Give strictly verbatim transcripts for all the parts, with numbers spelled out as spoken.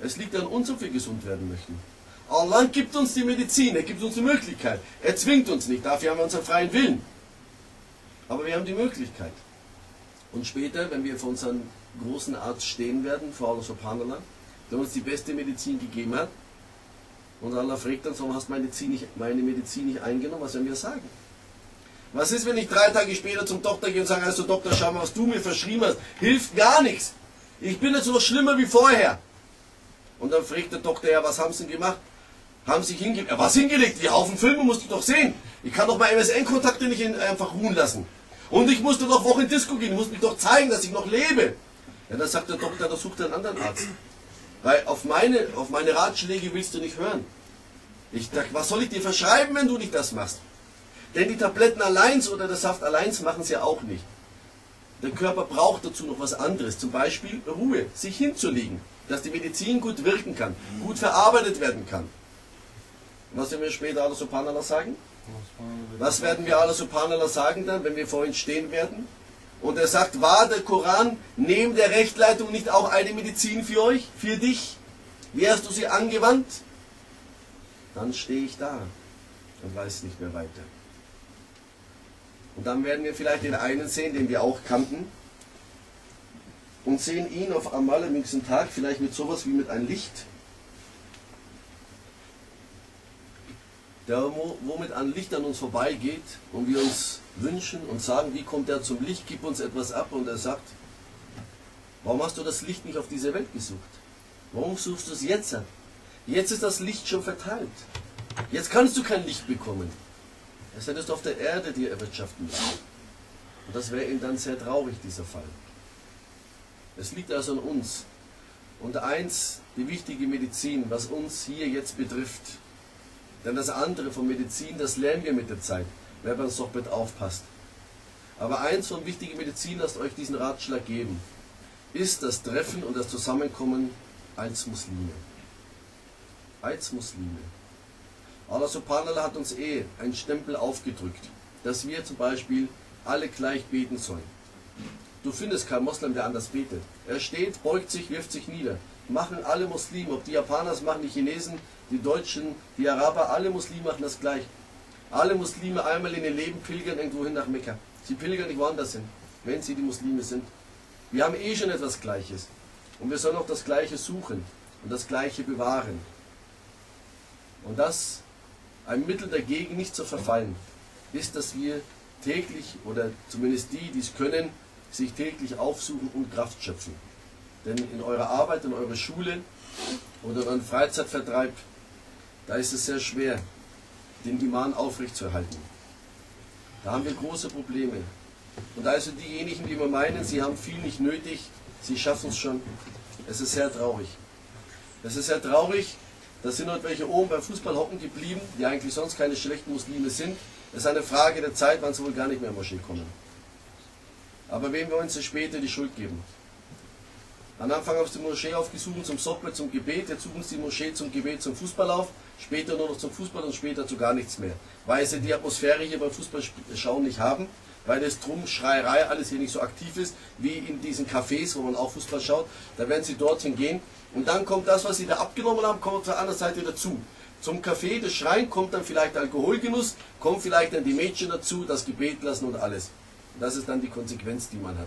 Es liegt an uns, ob wir gesund werden möchten. Allah gibt uns die Medizin, er gibt uns die Möglichkeit. Er zwingt uns nicht, dafür haben wir unseren freien Willen. Aber wir haben die Möglichkeit. Und später, wenn wir vor unserem großen Arzt stehen werden, vor Allah subhanallah, der uns die beste Medizin gegeben hat, und Allah fragt uns, warum hast du meine Medizin nicht, meine Medizin nicht eingenommen, was werden wir sagen? Was ist, wenn ich drei Tage später zum Doktor gehe und sage, also Doktor, schau mal, was du mir verschrieben hast, hilft gar nichts. Ich bin jetzt noch schlimmer wie vorher. Und dann fragt der Doktor, ja, was haben sie denn gemacht? Haben sich hingelegt? Ja, was hingelegt? Die Haufen Filme musst du doch sehen. Ich kann doch meine M S N-Kontakte nicht in, einfach ruhen lassen. Und ich musste doch Wochen in Disco gehen, ich muss mich doch zeigen, dass ich noch lebe. Ja, dann sagt der Doktor, da sucht er einen anderen Arzt. Weil auf meine, auf meine Ratschläge willst du nicht hören. Ich dachte, was soll ich dir verschreiben, wenn du nicht das machst? Denn die Tabletten allein oder der Saft allein machen es ja auch nicht. Der Körper braucht dazu noch was anderes, zum Beispiel Ruhe, sich hinzulegen, dass die Medizin gut wirken kann, gut verarbeitet werden kann. Was werden wir später Allah subhanallah sagen? Was werden wir Allah subhanallah sagen dann, wenn wir vor ihm stehen werden? Und er sagt, war der Koran neben der Rechtleitung nicht auch eine Medizin für euch, für dich? Wie hast du sie angewandt? Dann stehe ich da und weiß nicht mehr weiter. Und dann werden wir vielleicht den einen sehen, den wir auch kannten, und sehen ihn auf einmal am nächsten Tag vielleicht mit sowas wie mit einem Licht, der womit ein Licht an uns vorbeigeht und wir uns wünschen und sagen, wie kommt er zum Licht, gib uns etwas ab, und er sagt, warum hast du das Licht nicht auf diese Welt gesucht? Warum suchst du es jetzt an? Jetzt ist das Licht schon verteilt. Jetzt kannst du kein Licht bekommen. Das hättest du auf der Erde dir erwirtschaften müssen. Und das wäre ihm dann sehr traurig, dieser Fall. Es liegt also an uns. Und eins, die wichtige Medizin, was uns hier jetzt betrifft, denn das andere von Medizin, das lernen wir mit der Zeit, wenn man doch mit aufpasst. Aber eins von wichtiger Medizin, lasst euch diesen Ratschlag geben, ist das Treffen und das Zusammenkommen als Muslime. Als Muslime. Allah subhanallah hat uns eh einen Stempel aufgedrückt, dass wir zum Beispiel alle gleich beten sollen. Du findest keinen Moslem, der anders betet. Er steht, beugt sich, wirft sich nieder. Machen alle Muslime, ob die Japaner es machen, die Chinesen, die Deutschen, die Araber, alle Muslime machen das gleich. Alle Muslime einmal in ihr Leben pilgern irgendwohin nach Mekka. Sie pilgern nicht woanders hin, wenn sie die Muslime sind. Wir haben eh schon etwas Gleiches. Und wir sollen auch das Gleiche suchen und das Gleiche bewahren. Und das, ein Mittel dagegen nicht zu verfallen, ist, dass wir täglich, oder zumindest die, die es können, sich täglich aufsuchen und Kraft schöpfen. Denn in eurer Arbeit, in eurer Schule oder in eurem Freizeitvertreib, da ist es sehr schwer, den Iman aufrechtzuerhalten. Da haben wir große Probleme. Und also diejenigen, die immer meinen, sie haben viel nicht nötig, sie schaffen es schon, es ist sehr traurig. Es ist sehr traurig, da sind heute welche oben beim Fußball hocken geblieben, die eigentlich sonst keine schlechten Muslime sind. Es ist eine Frage der Zeit, wann sie wohl gar nicht mehr in die Moschee kommen. Aber wem wollen sie später die Schuld geben? Am Anfang haben sie die Moschee aufgesucht zum Sohbet, zum Gebet, jetzt suchen sie die Moschee zum Gebet, zum Fußball auf, später nur noch zum Fußball und später zu gar nichts mehr. Weil sie die Atmosphäre hier beim Fußballschauen nicht haben, weil das Drum, Schreierei, alles hier nicht so aktiv ist, wie in diesen Cafés, wo man auch Fußball schaut. Da werden sie dorthin gehen und dann kommt das, was sie da abgenommen haben, kommt auf der anderen Seite dazu. Zum Café, das Schreien, kommt dann vielleicht Alkoholgenuss, kommt vielleicht dann die Mädchen dazu, das Gebet lassen und alles. Und das ist dann die Konsequenz, die man hat.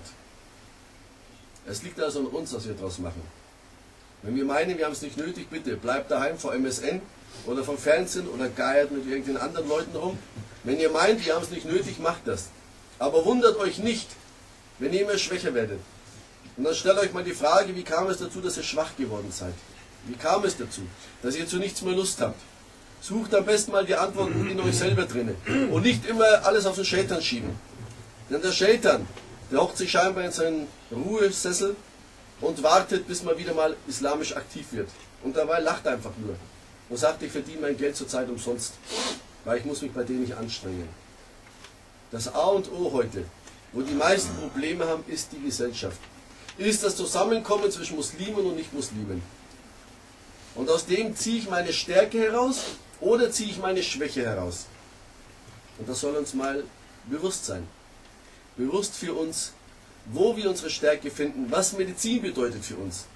Es liegt also an uns, was wir daraus machen. Wenn wir meinen, wir haben es nicht nötig, bitte bleibt daheim vor M S N oder vom Fernsehen oder geiert mit irgendwelchen anderen Leuten rum. Wenn ihr meint, wir haben es nicht nötig, macht das. Aber wundert euch nicht, wenn ihr immer schwächer werdet. Und dann stellt euch mal die Frage, wie kam es dazu, dass ihr schwach geworden seid? Wie kam es dazu, dass ihr zu nichts mehr Lust habt? Sucht am besten mal die Antworten in euch selber drin und nicht immer alles auf den Schaitan schieben. Denn der Schaitan, der hockt sich scheinbar in seinen Ruhesessel und wartet, bis man wieder mal islamisch aktiv wird. Und dabei lacht er einfach nur und sagt, ich verdiene mein Geld zurzeit umsonst, weil ich muss mich bei denen nicht anstrengen. Das A und O heute, wo die meisten Probleme haben, ist die Gesellschaft. Ist das Zusammenkommen zwischen Muslimen und Nicht-Muslimen. Und aus dem ziehe ich meine Stärke heraus oder ziehe ich meine Schwäche heraus. Und das soll uns mal bewusst sein. Bewusst für uns, wo wir unsere Stärke finden, was Medizin bedeutet für uns.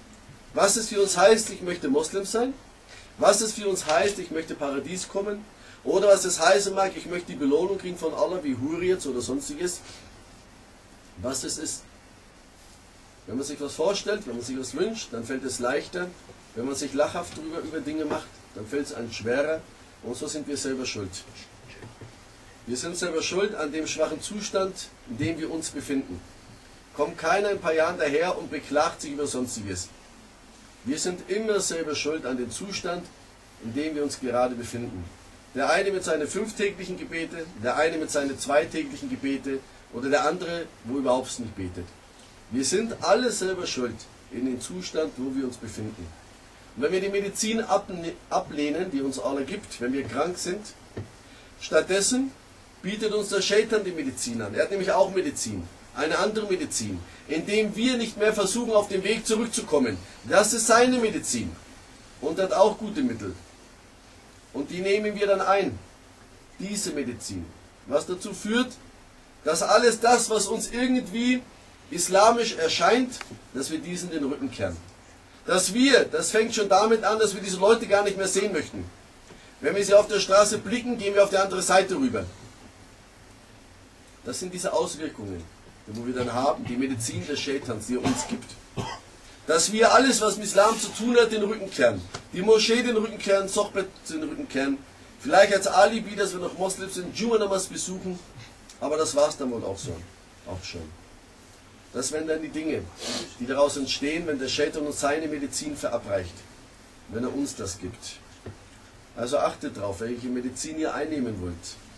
Was es für uns heißt, ich möchte Moslem sein, was es für uns heißt, ich möchte Paradies kommen, oder was es heißen mag, ich möchte die Belohnung kriegen von Allah, wie Hurriyat oder sonstiges, was es ist. Wenn man sich was vorstellt, wenn man sich was wünscht, dann fällt es leichter. Wenn man sich lachhaft drüber über Dinge macht, dann fällt es einem schwerer. Und so sind wir selber schuld. Wir sind selber schuld an dem schwachen Zustand, in dem wir uns befinden. Kommt keiner in ein paar Jahren daher und beklagt sich über Sonstiges. Wir sind immer selber schuld an dem Zustand, in dem wir uns gerade befinden. Der eine mit seinen fünftäglichen Gebete, der eine mit seinen zweitäglichen Gebete oder der andere, wo überhaupt nicht betet. Wir sind alle selber schuld in dem Zustand, wo wir uns befinden. Und wenn wir die Medizin ablehnen, die uns Allah gibt, wenn wir krank sind, stattdessen bietet uns der Shaitan die Medizin an. Er hat nämlich auch Medizin, eine andere Medizin, indem wir nicht mehr versuchen, auf den Weg zurückzukommen. Das ist seine Medizin und hat auch gute Mittel. Und die nehmen wir dann ein, diese Medizin, was dazu führt, dass alles das, was uns irgendwie islamisch erscheint, dass wir diesen den Rücken kehren. Dass wir, das fängt schon damit an, dass wir diese Leute gar nicht mehr sehen möchten. Wenn wir sie auf der Straße blicken, gehen wir auf die andere Seite rüber. Das sind diese Auswirkungen, wo wir dann haben, die Medizin des Shaitans, die er uns gibt. Dass wir alles, was mit Islam zu tun hat, den Rücken kehren. Die Moschee den Rücken kehren, Sochbet den Rücken kehren. Vielleicht als Alibi, dass wir noch Moslems sind, Juma-Namas besuchen. Aber das war es dann wohl auch so. Auch schon. Das wären dann die Dinge, die daraus entstehen, wenn der Shaitan uns seine Medizin verabreicht. Wenn er uns das gibt. Also achtet drauf, welche Medizin ihr einnehmen wollt.